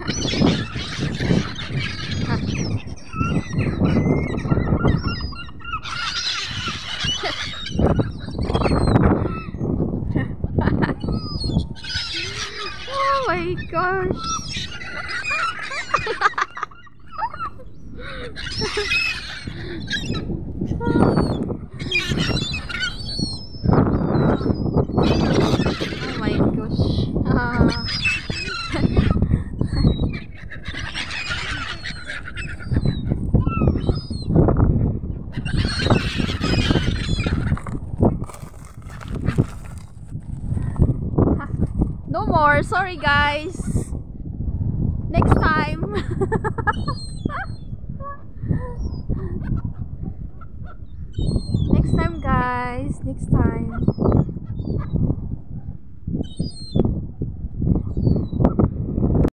Oh my gosh. Oh my gosh. No more, sorry guys. Next time. Next time guys, next time.